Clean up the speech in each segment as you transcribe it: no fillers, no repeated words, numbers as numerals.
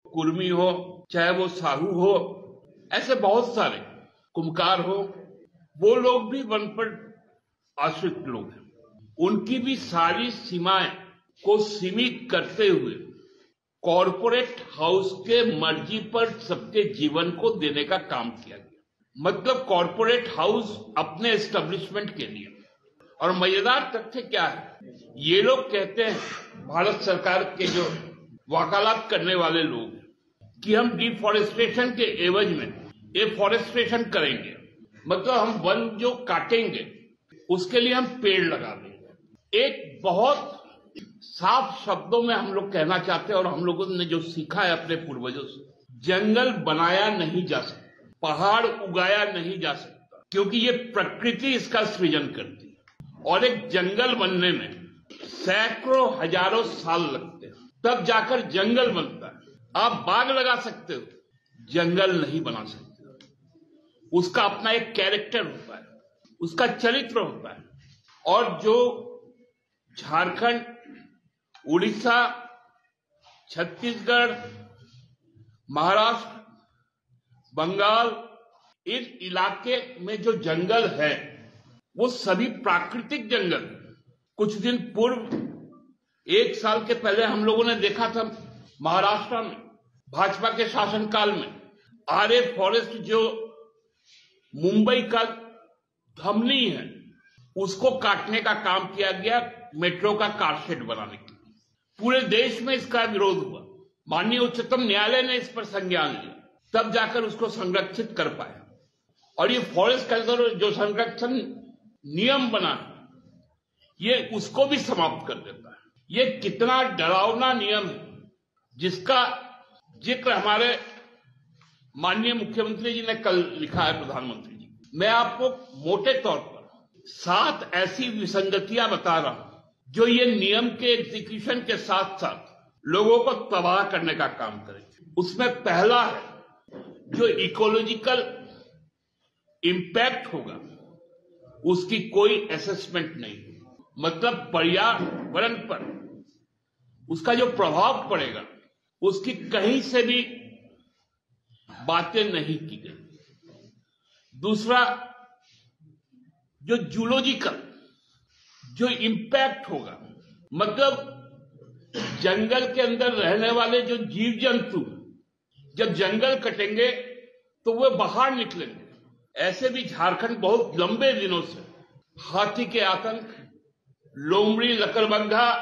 कुर्मी हो, चाहे वो साहू हो, ऐसे बहुत सारे कुम्हकार हो, वो लोग भी वन पर आश्रित लोग हैं। उनकी भी सारी सीमाएं को सीमित करते हुए कॉरपोरेट हाउस के मर्जी पर सबके जीवन को देने का काम किया गया। मतलब कॉरपोरेट हाउस अपने एस्टेब्लिशमेंट के लिए। और मजेदार तथ्य क्या है, ये लोग कहते हैं, भारत सरकार के जो वकालत करने वाले लोग, कि हम डिफॉरेस्टेशन के एवज में एफॉरेस्टेशन करेंगे। मतलब हम वन जो काटेंगे उसके लिए हम पेड़ लगा देंगे। एक बहुत साफ शब्दों में हम लोग कहना चाहते हैं, और हम लोगों ने जो सीखा है अपने पूर्वजों से, जंगल बनाया नहीं जा सकता, पहाड़ उगाया नहीं जा सकता, क्योंकि ये प्रकृति इसका सृजन करती है। और एक जंगल बनने में सैकड़ों हजारों साल लगते हैं, तब जाकर जंगल बनता है। आप बाग लगा सकते हो, जंगल नहीं बना सकते। उसका अपना एक कैरेक्टर होता है, उसका चरित्र होता है। और जो झारखंड, उड़ीसा, छत्तीसगढ़, महाराष्ट्र, बंगाल, इन इलाके में जो जंगल है वो सभी प्राकृतिक जंगल। कुछ दिन पूर्व, एक साल के पहले हम लोगों ने देखा था महाराष्ट्र में भाजपा के शासनकाल में आरे फॉरेस्ट, जो मुंबई का धमनी है, उसको काटने का काम किया गया मेट्रो का कारशेड बनाने के लिए। पूरे देश में इसका विरोध हुआ। माननीय उच्चतम न्यायालय ने इस पर संज्ञान लिया, तब जाकर उसको संरक्षित कर पाया। और ये फॉरेस्ट कंजर्वेशन जो संरक्षण नियम बना है, ये उसको भी समाप्त कर देता है। ये कितना डरावना नियम है, जिसका जिक्र हमारे माननीय मुख्यमंत्री जी ने कल लिखा है प्रधानमंत्री जी। मैं आपको मोटे तौर पर 7 ऐसी विसंगतियां बता रहा हूं जो ये नियम के एग्जीक्यूशन के साथ साथ लोगों को तबाह करने का काम करेंगे। उसमें पहला है, जो इकोलॉजिकल इंपैक्ट होगा उसकी कोई असेसमेंट नहीं। मतलब पर्यावरण पर उसका जो प्रभाव पड़ेगा उसकी कहीं से भी बातें नहीं की गई। दूसरा, जो जूलॉजिकल जो इंपैक्ट होगा, मतलब जंगल के अंदर रहने वाले जो जीव जंतु जब जंगल कटेंगे तो वे बाहर निकलेंगे। ऐसे भी झारखंड बहुत लंबे दिनों से हाथी के आतंक, लोमड़ी, लकड़बग्घा,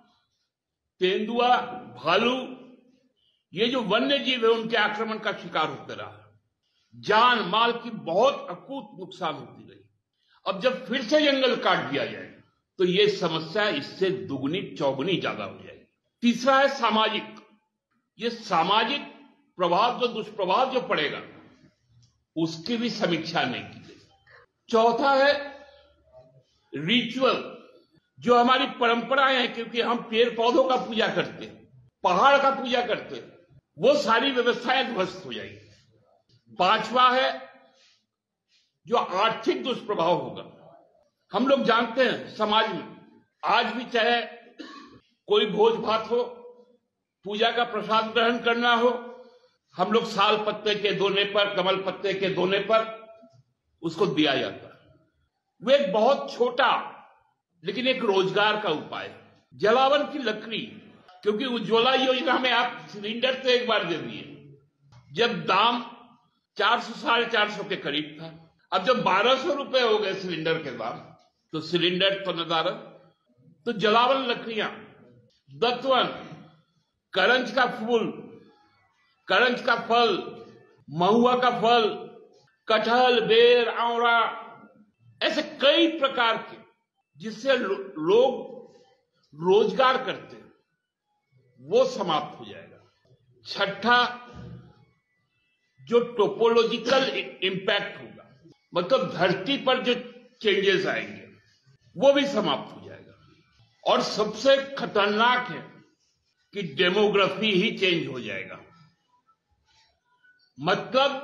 तेंदुआ, भालू, ये जो वन्य जीव है उनके आक्रमण का शिकार होते रहा। जान माल की बहुत अकूत नुकसान होती रही। अब जब फिर से जंगल काट दिया जाए तो ये समस्या इससे दुगनी चौगुनी ज्यादा हो जाएगी। तीसरा है सामाजिक। ये सामाजिक प्रभाव, जो दुष्प्रभाव जो पड़ेगा, उसकी भी समीक्षा नहीं की गई। चौथा है रिचुअल, जो हमारी परंपराएं हैं, क्योंकि हम पेड़ पौधों का पूजा करते हैं, पहाड़ का पूजा करते हैं, वो सारी व्यवस्थाएं ध्वस्त हो जाएगी। पांचवा है जो आर्थिक दुष्प्रभाव होगा। हम लोग जानते हैं समाज में आज भी, चाहे कोई भोज भात हो, पूजा का प्रसाद ग्रहण करना हो, हम लोग साल पत्ते के दोने पर, कमल पत्ते के दोने पर उसको दिया जाता है। वो एक बहुत छोटा लेकिन एक रोजगार का उपाय है। जलावन की लकड़ी, क्योंकि उज्ज्वला योजना में आप सिलेंडर तो एक बार दे दिए, जब दाम 400 साढ़े 400 के करीब था, अब जब 1200 रुपए हो गए सिलेंडर के दाम, तो सिलेंडर तो नदारद। तो जलावन लकड़ियां, दतवन, करंज का फूल, करंज का फल, महुआ का फल, कटहल, बेर, आवड़ा, ऐसे कई प्रकार के जिससे लोग रोजगार करते हैं, वो समाप्त हो जाएगा। छठा, जो टोपोलॉजिकल इंपैक्ट होगा, मतलब धरती पर जो चेंजेस आएंगे, वो भी समाप्त हो जाएगा। और सबसे खतरनाक है कि डेमोग्राफी ही चेंज हो जाएगा। मतलब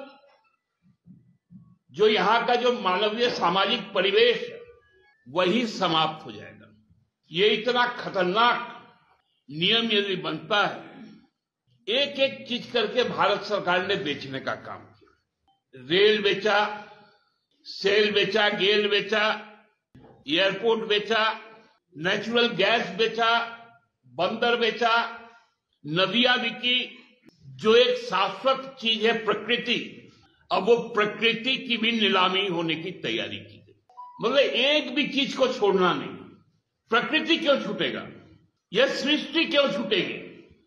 जो यहां का जो मानवीय सामाजिक परिवेश है वही समाप्त हो जाएगा। ये इतना खतरनाक नियम यदि बनता है एक एक चीज करके भारत सरकार ने बेचने का काम किया। रेल बेचा, सेल बेचा, गेल बेचा, एयरपोर्ट बेचा, नेचुरल गैस बेचा, बंदर बेचा, नदियां बिकी। जो एक शाश्वत चीज है प्रकृति, अब वो प्रकृति की भी नीलामी होने की तैयारी की गई। मतलब एक भी चीज को छोड़ना नहीं। प्रकृति क्यों छूटेगा? यह सृष्टि क्यों छूटेगी?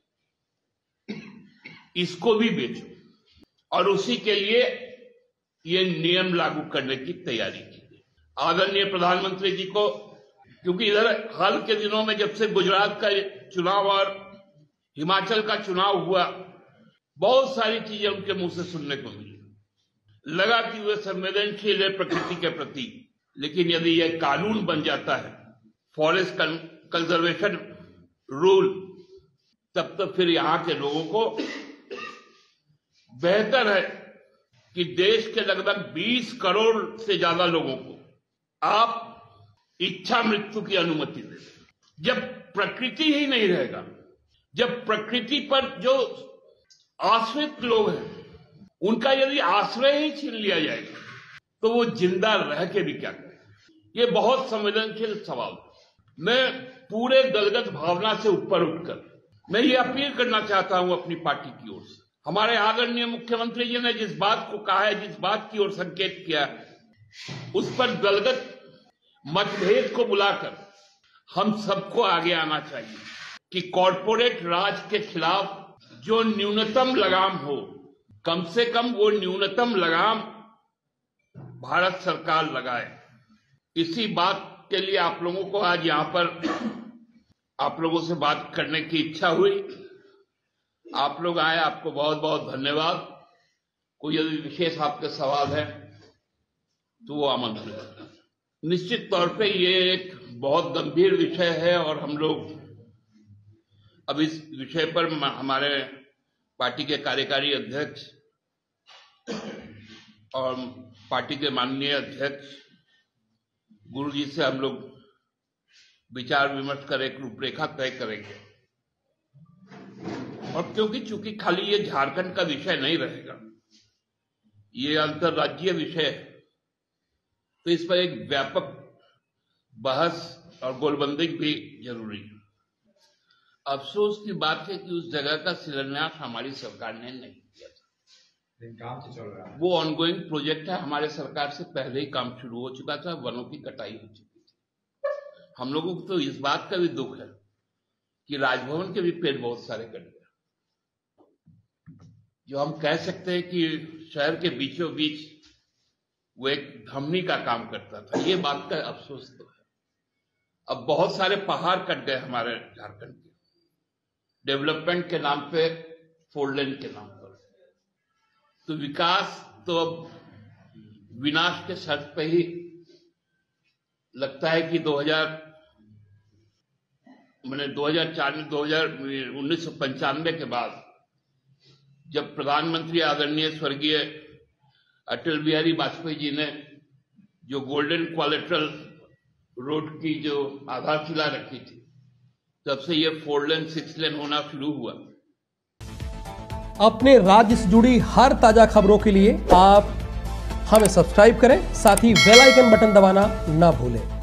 इसको भी बेचो। और उसी के लिए ये नियम लागू करने की तैयारी की गई। आदरणीय प्रधानमंत्री जी को, क्योंकि इधर हाल के दिनों में जब से गुजरात का चुनाव और हिमाचल का चुनाव हुआ, बहुत सारी चीजें उनके मुंह से सुनने को मिली। लगा कि वे संवेदनशील है प्रकृति के प्रति, लेकिन यदि यह कानून बन जाता है, फॉरेस्ट कंजर्वेशन रूल, तब तो फिर यहां के लोगों को बेहतर है कि देश के लगभग 20 करोड़ से ज्यादा लोगों को आप इच्छा मृत्यु की अनुमति दे। जब प्रकृति ही नहीं रहेगा, जब प्रकृति पर जो आश्रित लोग हैं उनका यदि आश्रय ही छीन लिया जाएगा, तो वो जिंदा रह के भी क्या करें? ये बहुत संवेदनशील सवाल। मैं पूरे दलगत भावना से ऊपर उठकर मैं ये अपील करना चाहता हूं अपनी पार्टी की ओर से। हमारे आदरणीय मुख्यमंत्री जी ने जिस बात को कहा है, जिस बात की ओर संकेत किया है, उस पर दलगत मतभेद को बुलाकर हम सबको आगे आना चाहिए कि कॉरपोरेट राज के खिलाफ जो न्यूनतम लगाम हो, कम से कम वो न्यूनतम लगाम भारत सरकार लगाए। इसी बात के लिए आप लोगों को आज यहां पर आप लोगों से बात करने की इच्छा हुई। आप लोग आए, आपको बहुत बहुत धन्यवाद। कोई यदि विशेष आपके सवाल है तो वो आमंत्रित है। निश्चित तौर पे ये एक बहुत गंभीर विषय है और हम लोग अब इस विषय पर हमारे पार्टी के कार्यकारी अध्यक्ष और पार्टी के माननीय अध्यक्ष गुरु जी से हम लोग विचार विमर्श कर एक रूपरेखा तय करेंगे। और क्योंकि चूंकि खाली ये झारखंड का विषय नहीं रहेगा, ये अंतर्राज्यीय विषय है, तो इस पर एक व्यापक बहस और गोलबंदी भी जरूरी है। अफसोस की बात है कि उस जगह का शिलान्यास हमारी सरकार ने नहीं किया था। काम तो चल रहा है, वो ऑनगोइंग प्रोजेक्ट है। हमारे सरकार से पहले ही काम शुरू हो चुका था, वनों की कटाई हो चुकी थी। हम लोगों को तो इस बात का भी दुख है कि राजभवन के भी पेड़ बहुत सारे कट गए। जो हम कह सकते हैं कि शहर के बीचों बीच वो एक धमनी का काम करता था, ये बात का अफसोस तो है। अब बहुत सारे पहाड़ कट गए हमारे झारखंड के, डेवलपमेंट के नाम पे, फोर लेन के नाम पर। तो विकास तो अब विनाश के शर्त पे ही लगता है कि 1995 के बाद जब प्रधानमंत्री आदरणीय स्वर्गीय अटल बिहारी वाजपेयी जी ने जो गोल्डन क्वालिटरल रोड की जो आधारशिला रखी थी, तब से ये 4 लेन 6 लेन होना शुरू हुआ। अपने राज्य से जुड़ी हर ताजा खबरों के लिए आप हमें सब्सक्राइब करें, साथ ही बेल आइकन बटन दबाना ना भूलें।